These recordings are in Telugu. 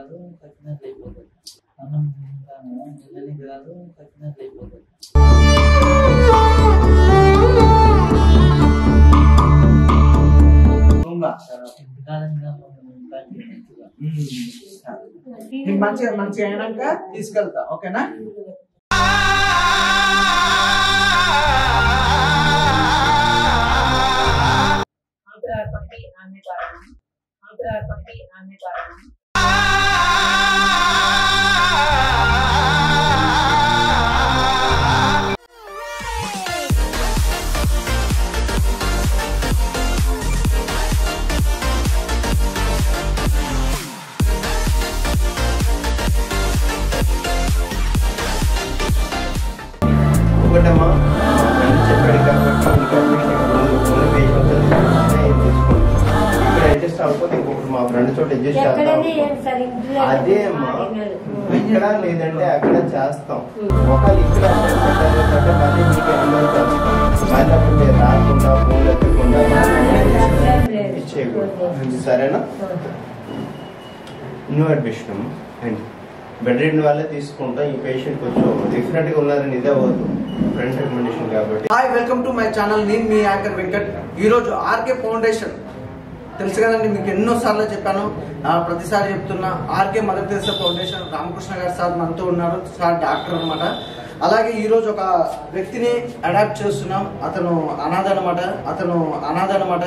కాదు కట్టినట్టు అయిపోతుంది. అన్నం తింటాను నెలని కాదు కట్టినట్టు అయిపోతుంది. మంచిగా మంచిగా అయినాక తీసుకెళ్తా, ఓకేనా? ఒకటమ్మా చెప్పాడు ఇక్కడ అడ్జస్ట్ అవ్వకపోతే ఇంకొకటి మా ఫ్రెండ్ చోట అడ్జస్ట్ చేస్తాం. అదే అమ్మా ఇక్కడ లేదంటే అక్కడ చేస్తాం. ఒకవేళ ఇక్కడ మళ్ళీ మీకు మళ్ళీ అప్పుడు మీరు రాకుండా ఫోన్లు ఎత్తకుండా ఇచ్చేయకూడదు, సరేనా? New admission and bedrid వాళ్ళే తీసుకుంటాం. ఈ పేషెంట్ కొంచెం డిఫరెంట్ గా ఉన్నారని ఇదే అవ్వదు, ఫ్రెండ్ రికమెండేషన్ కాబట్టి. Hi, welcome to my channel. నేను మీ యాంకర్ వెంకట్. ఈరోజు ఆర్కే ఫౌండేషన్ తెలుసు కదండి, మీకు ఎన్నోసార్లు చెప్పాను, ప్రతిసారి చెప్తున్నా. RK Mother Teresa Foundation Ramakrishna garu sir మనతో ఉన్నారు. సార్ డాక్టర్ అనమాట. అలాగే ఈరోజు ఒక వ్యక్తిని అడాప్ట్ చేస్తున్నాం. అతను అనాథ అనమాట.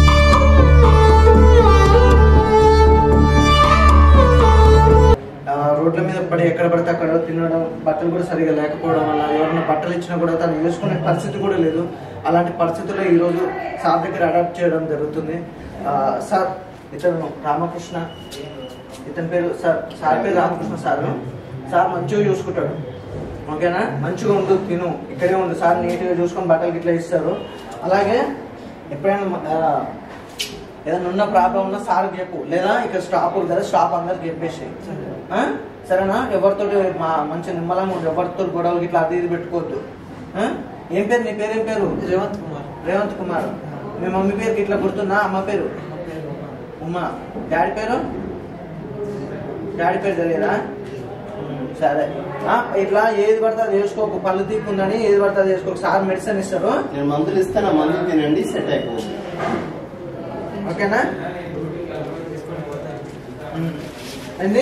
రోడ్ల మీద పడి ఎక్కడ పడితే అక్కడ తినడం, బట్టలు కూడా సరిగా లేకపోవడం వల్ల ఎవరైనా బట్టలు ఇచ్చినా కూడా తను వేసుకునే పరిస్థితి కూడా లేదు. అలాంటి పరిస్థితుల్లో ఈరోజు సార్ దగ్గర అడాప్ట్ చేయడం జరుగుతుంది. సార్ ఇతను రామకృష్ణ, ఇతని పేరు సార్ పేరు రామకృష్ణ. సార్ మంచిగా చూసుకుంటాడు, ఓకేనా? మంచిగా ఉండు, తిను, ఇక్కడే ఉండు. సార్ నీట్గా చూసుకొని బట్టలకి ఇట్లా ఇస్తారు. అలాగే ఎప్పుడైనా ఏదైనా ఉన్న ప్రాబ్లం ఉన్నా సార్ చెప్పు, లేదా ఇక్కడ స్టాప్ ఉంది కదా, స్టాప్ అందరికి చెప్పేసి, సరేనా? ఎవరితో మంచి నిమ్మలంగా ఉండు, ఎవరితో గొడవలు ఇట్లా అది ఇది పెట్టుకోవద్దు. ఏం పేరు నీ పేరు? ఏం పేరు? రేవంత్ కుమార్. మీ మమ్మీ పేరుకి ఇట్లా గుర్తుందా? అమ్మ పేరు ఉమా. డాడీ పేరు తెలియదా? సరే, ఇట్లా ఏది పడితే అది చేసుకోకు. పళ్ళు తీపి ఉందని ఏది పడితే అది చేసుకోకు. సార్ మెడిసిన్ ఇస్తారు, నేను మందులు ఇస్తాను, మందులు తినండి, సెట్ అయిపోతుంది, ఓకేనా? అండి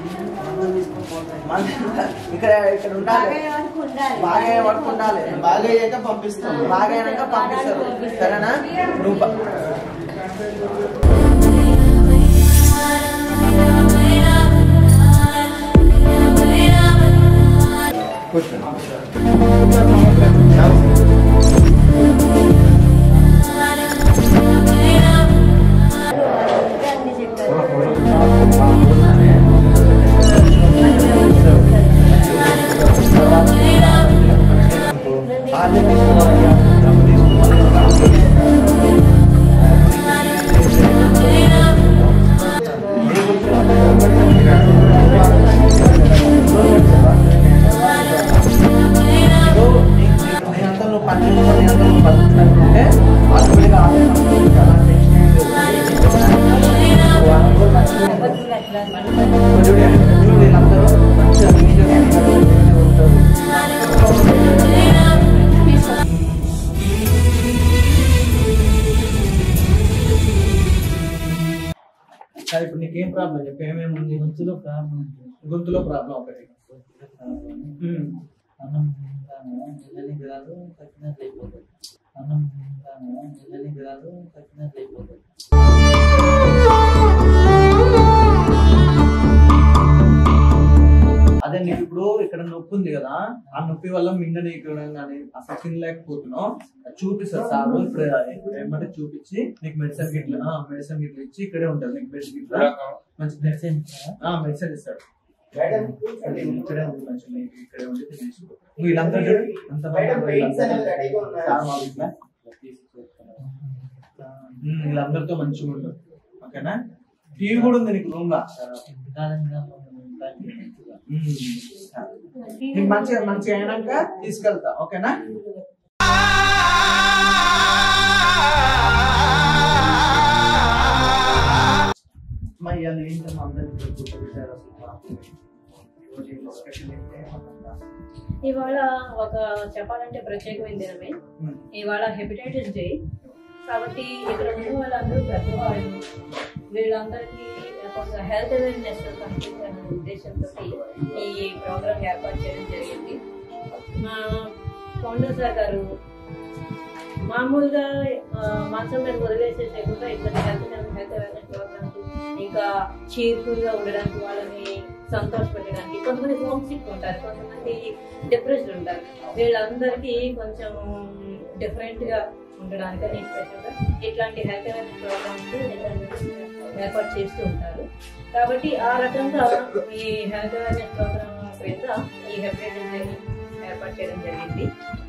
ఇక్కడ ఉండాలి, బాగా వరకు ఉండాలి. బాగా అయ్యాక పంపిస్తాం, బాగా అయినాక పంపిస్తారు, సరేనా? నువ్వు ఇప్పుడు నీకేం ప్రాబ్లం చెప్పి? ఏమేమి ఉంది? గొంతులో ప్రాబ్లం ఒకటి. అన్నం తింటాను నెలని కాదు కట్టినట్టు అయిపోతుంది. అన్నం తింటాను నెలని కాదు కట్టినట్టు అయిపోతుంది. అదే నీకు ఇప్పుడు ఇక్కడ నొప్పి ఉంది కదా, ఆ నొప్పి వల్ల మింగనీయడం కానీ అసలు తినలేకపోతున్నావు. చూపిస్తారు సార్. ఇప్పుడు ఏమంటే చూపించి నీకు మెడిసిన్ గిట్లా ఇచ్చి ఇక్కడే ఉంటుంది. నీకు మెడిసిన్ గిట్లా మంచి మెడిసిన్ ఇస్తాడు. ఇక్కడే ఉంది మంచిగా, ఇక్కడే ఉండి తినేసి వీళ్ళందరూ వీళ్ళందరితో మంచిగా ఉండదు, ఓకేనా? టీవీ కూడా ఉంది నీకు రూమ్ లా. మంచిగా అయినాక తీసుకెళ్తా, ఓకేనా? మరి ఏంటమ్మా అందరికి ఇవాళ ఒక చెప్పాలంటే ప్రత్యేకమైన దినమే. ఇవాళ హెపటైటిస్ డే కాబట్టి ఇక్కడ ఉన్న వాళ్ళందరూ పెద్దవాళ్ళు, వీళ్ళందరికీ కొంత హెల్త్ అవేర్నెస్ కనిపించాలనే ఉద్దేశంతో ఈ ప్రోగ్రామ్ ఏర్పాటు చేయడం జరిగింది. మా ఫౌండర్ సార్ గారు మామూలుగా మంచం మీద వదిలేసేసేకుండా ఇట్లా హెల్త్ అవేర్నెస్ ప్రోగ్రామ్స్ ఇంకా చీర్ఫుల్గా ఉండడానికి, వాళ్ళని సంతోషపెట్టడానికి. కొంతమంది హోమ్ సిక్ ఉంటారు, కొంతమంది డిప్రెస్డ్ ఉంటారు. వీళ్ళందరికీ కొంచెం డిఫరెంట్ గా ఉండడానికని స్పెషల్గా ఇట్లాంటి హెల్త్ అవేర్నెస్ ప్రోగ్రామ్స్ ఏర్పాటు చేస్తూ ఉంటారు. కాబట్టి ఆ రకంగా ఈ హెల్త్ అవేర్నెస్ ప్రోగ్రామ్ క్రింద ఈ హెపటైటిస్ డే ఏర్పాటు చేయడం జరిగింది.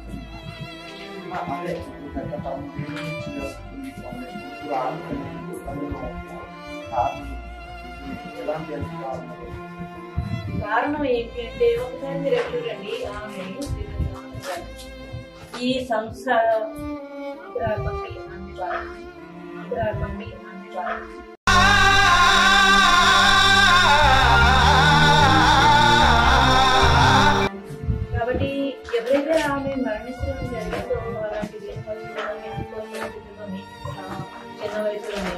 కారణం ఏంటి అంటే ఒకసారి మీరు చూడండి, ఈ సంస్థ కాబట్టి ఎవరైతే ఆమె మరణించడం జరిగిందో అలాంటి చిన్న వయసులోనే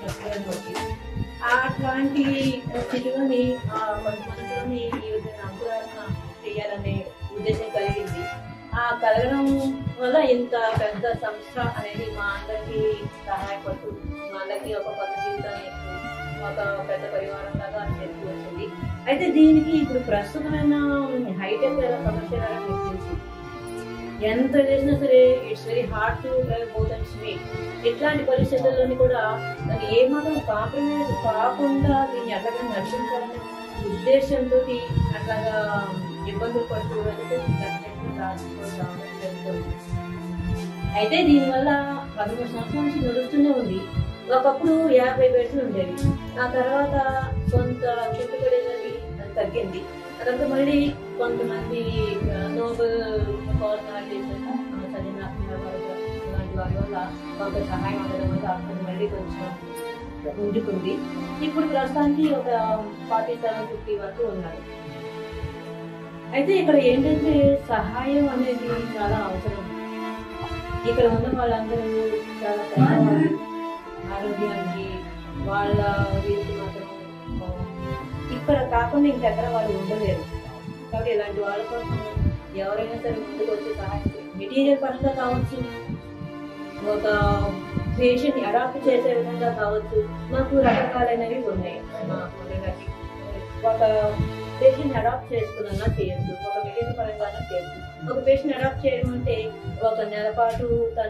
అట్లాంటి స్థితిలోని కొంతమందిలోని ఈ విధంగా అంకురార్పణ చేయాలనే ఉద్దేశం కలిగింది. ఆ కలగడం వల్ల ఇంత పెద్ద సంస్థ అనేది మా అందరికి సహాయపడుతూ మా అందరికి ఒక కొత్త జీవితాన్ని ఒక పెద్ద పరివారం లాగా చేస్తూ వచ్చింది. అయితే దీనికి ఇప్పుడు ప్రస్తుతమైన హైటెక్ కమర్షియల్ తెలుసు, ఎంత చేసినా సరే it's very hard to drive both and sweet. ఇట్లాంటి పరిస్థితుల్లోని కూడా దాన్ని ఏమాత్రం కాంప్రమైజ్ కాకుండా దీన్ని ఎట్లాగా నడిపించాలనే ఉద్దేశంతో అట్లాగా ఇబ్బందులు పడుతూ అయితే దీనివల్ల 13 సంవత్సరాల నుంచి నడుస్తూనే ఉంది. ఒకప్పుడు 50 బెడ్లు ఉండేవి, ఆ తర్వాత కొంత చుట్టుపడేది తగ్గింది. అదంతా మళ్ళీ కొంతమంది నోబెల్ పర్సనాలిటీస్ ఇలాంటి వారి వల్ల కొంత సహాయం అందడం వల్ల అది మళ్ళీ కొంచెం ఉండుకుంది. ఇప్పుడు ప్రస్తుతానికి ఒక 47-50 వరకు ఉన్నారు. అయితే ఇక్కడ ఏంటంటే సహాయం అనేది చాలా అవసరం. ఇక్కడ ఉన్న వాళ్ళందరూ చాలా పెద్దవాళ్ళు, ఆరోగ్యానికి వాళ్ళ వీరికి మాత్రం ఇక్కడ కాకుండా ఇంకెక్కడ వాళ్ళు ఉండలేరు. కాబట్టి ఇలాంటి వాళ్ళ కోసం ఎవరైనా సరే ముందుకు వచ్చి సహాయం మెటీరియల్ పరంగా కావచ్చు, ఒక పేషెంట్ అడాప్ట్ చేసే విధంగా కావచ్చు. మాకు రకరకాలైనవి ఉన్నాయి. మా గారికి ఒక పేషెంట్ అడాప్ట్ చేసుకున్నా చేయొచ్చు, ఒక మెటీరియల్ పరంగా చేయొచ్చు. ఒక పేషెంట్ అడాప్ట్ చేయడం అంటే ఒక నెల పాటు తన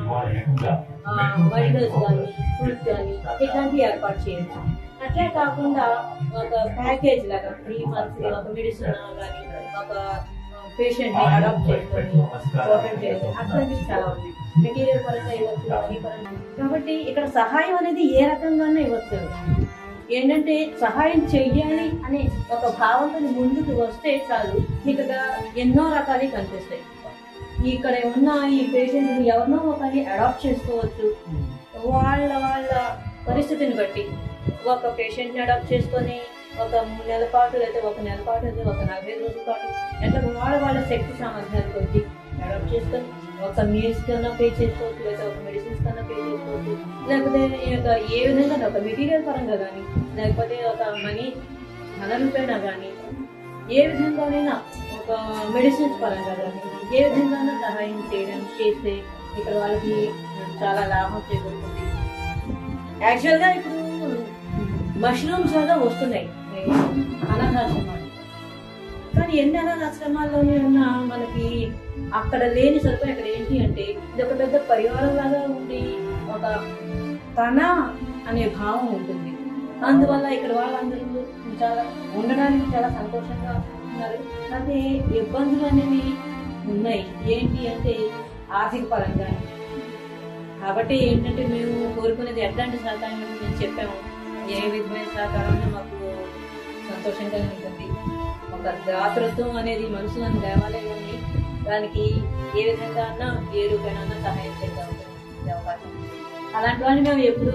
మెడికల్స్ కానీ ఫుడ్స్ కానీ ఇట్లాంటివి ఏర్పాటు చేయొచ్చు. అట్లే కాకుండా ఒక ప్యాకేజ్ లాగా 3 months ఒక మెడిసిన్ కానీ ఒక పేషెంట్ ని అడాప్ట్ చేసుకొని అట్లాంటివి చాలా ఉంది. మెటీరియల్ పరంగా ఇవ్వచ్చు, మనీ పరంగా. కాబట్టి ఇక్కడ సహాయం అనేది ఏ రకంగానే ఇవ్వచ్చు. ఏంటంటే సహాయం చెయ్యాలి అనే ఒక భావంతో ముందుకు వస్తే చాలు, ఇక్కడ ఎన్నో రకాలు కనిపిస్తాయి. ఇక్కడ ఉన్న ఈ పేషెంట్ ఎవరినో ఒకరిని అడాప్ట్ చేసుకోవచ్చు. వాళ్ళ పరిస్థితిని బట్టి ఒక పేషెంట్ ని అడాప్ట్ చేసుకొని ఒక 3 నెలల పాటు లేదా ఒక నెల పాటు లేదా ఒక 45 రోజుల పాటు ఎట్లా వాళ్ళ శక్తి సామర్థ్యాలు కొద్ది అడాప్ట్ చేసుకొని ఒక మీల్స్ కన్నా పే చేసుకోవచ్చు, లేదా ఒక మెడిసిన్స్ కన్నా పే చేసుకోవచ్చు, లేకపోతే ఏ విధంగా ఒక మెటీరియల్ పరంగా కానీ లేకపోతే ఒక మనీ ధన రూపేణా కానీ ఏ విధంగానైనా ఒక మెడిసిన్స్ పరంగా కానీ ఏ విధంగా సహాయం చేస్తే ఇక్కడ వాళ్ళకి చాలా లాభం చేకూరుతుంది. యాక్చువల్గా ఇప్పుడు మష్రూమ్స్ లాగా వస్తున్నాయి అనాథాశ్రమాలు, కానీ ఎన్ని అనాథాశ్రమాల్లోనే ఉన్నా మనకి అక్కడ లేని సరిపోయి అక్కడ ఏంటి అంటే ఇది ఒక పెద్ద పరివారం లాగా ఉండి ఒక తన అనే భావం ఉంటుంది. అందువల్ల ఇక్కడ వాళ్ళందరూ చాలా ఉండడానికి చాలా సంతోషంగా ఉన్నారు. అదే ఇబ్బందులు అనేవి ఉన్నాయి. ఏంటి అంటే ఆర్థిక పరంగా. కాబట్టి ఏంటంటే మేము కోరుకునేది ఎట్లాంటి సహకారం మేము చెప్పాము, ఏ విధమైన సహకారం మాకు సంతోషంగా ఉంటుంది. ఒక దాతృత్వం అనేది మనుషులను దేవాలయం ఉంది, దానికి ఏ విధంగా అన్నా ఏ రూపైనా సహాయం చేద్దాం అవకాశం. అలాంటి వాడిని మేము ఎప్పుడూ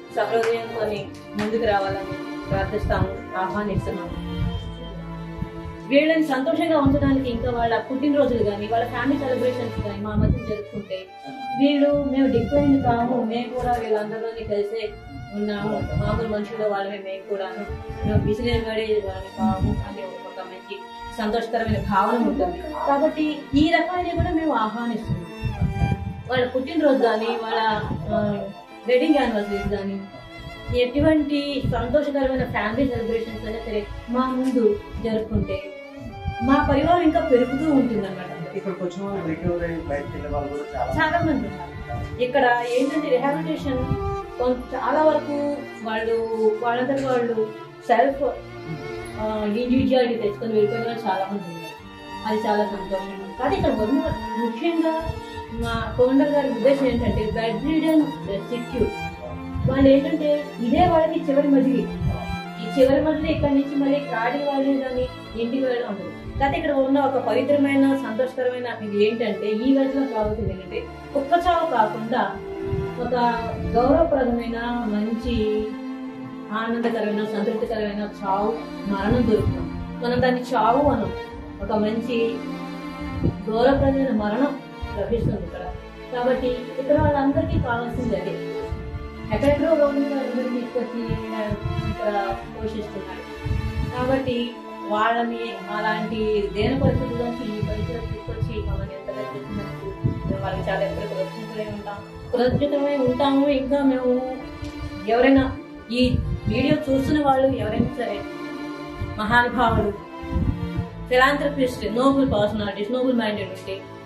సహృదయంతో ముందుకు రావాలని ప్రార్థిస్తాము, ఆహ్వానిస్తున్నాము. వీళ్ళని సంతోషంగా ఉంచడానికి ఇంకా వాళ్ళ పుట్టినరోజులు కానీ వాళ్ళ ఫ్యామిలీ సెలబ్రేషన్స్ కానీ మా మధ్య జరుపుకుంటే మేము డిఫరెంట్ కాము, మేము కూడా వీళ్ళందరిలోని కలిసే ఉన్నాము, మామూలు మనుషులు వాళ్ళమే, మేము కూడా బిజినెస్ పడే వాళ్ళని కాము అని ఒక మంచి సంతోషకరమైన భావన ఉంటుంది. కాబట్టి ఈ రకమైన కూడా మేము ఆహ్వానిస్తున్నాం. వాళ్ళ పుట్టినరోజు కానీ వాళ్ళ వెడ్డింగ్ యానివర్సరీస్ కానీ ఎటువంటి సంతోషకరమైన ఫ్యామిలీ సెలబ్రేషన్స్ అయినా సరే మా ముందు జరుపుకుంటే మా పరివారం ఇంకా పెరుగుతూ ఉంటుంది అన్నమాట. ఇక్కడికి వచ్చిన వాళ్ళు రికవర్ అయ్యి బయటకు వెళ్ళే వాళ్ళు కూడా చాలా మంది ఉన్నారు. ఇక్కడ ఏంటంటే రిహాబిలిటేషన్ చాలా వరకు వాళ్ళందరూ వాళ్ళు సెల్ఫ్ ఇండివిజువాలిటీ తెచ్చుకొని వెళ్ళిపోయిన వాళ్ళు చాలా మంది ఉన్నారు. అది చాలా సంతోషం. కానీ ఇక్కడ ముఖ్యంగా మా ఫౌండర్ గారి ఉద్దేశం ఏంటంటే బెడ్ రిడన్ రెస్టిట్యూట్. వాళ్ళు ఏంటంటే ఇదే వాళ్ళకి చివరి మజిలీ, ఈ చివరి మజిలీ ఇక్కడి నుంచి మళ్ళీ కాడి వాళ్ళు కానీ ఇంటికి వెళ్ళడం ఉంటుంది. కాకపోతే ఇక్కడ ఉన్న ఒక పవిత్రమైన సంతోషకరమైన ఇది ఏంటంటే ఈ వయసులో సాగుతుంది ఏంటంటే కుక్క చావు కాకుండా ఒక గౌరవప్రదమైన మంచి ఆనందకరమైన సంతృప్తికరమైన చావు మరణం దొరుకుతాం. మనం దాన్ని చావు అనం. ఒక మంచి గౌరవప్రదమైన మరణం లభిస్తుంది ఇక్కడ. కాబట్టి ఇక్కడ వాళ్ళందరికీ కావాల్సింది అదే. ఎక్కడెక్కడో గవర్నమెంట్ తీసుకొచ్చి ఇక్కడ పోషిస్తున్నారు. కాబట్టి వాళ్ళని అలాంటి దేని పరిస్థితుల్లోంచి ఈ పరిస్థితులు తీసుకొచ్చి మమ్మల్ని ఎంతగా చేసినందుకు మేము వాళ్ళకి చాలా ఎప్పుడు కృతజ్ఞతమై ఉంటాము. ఇంకా మేము ఎవరైనా ఈ వీడియో చూస్తున్న వాళ్ళు ఎవరైనా సరే మహానుభావులు, philanthropist, noble personalities, noble minded ఉంటే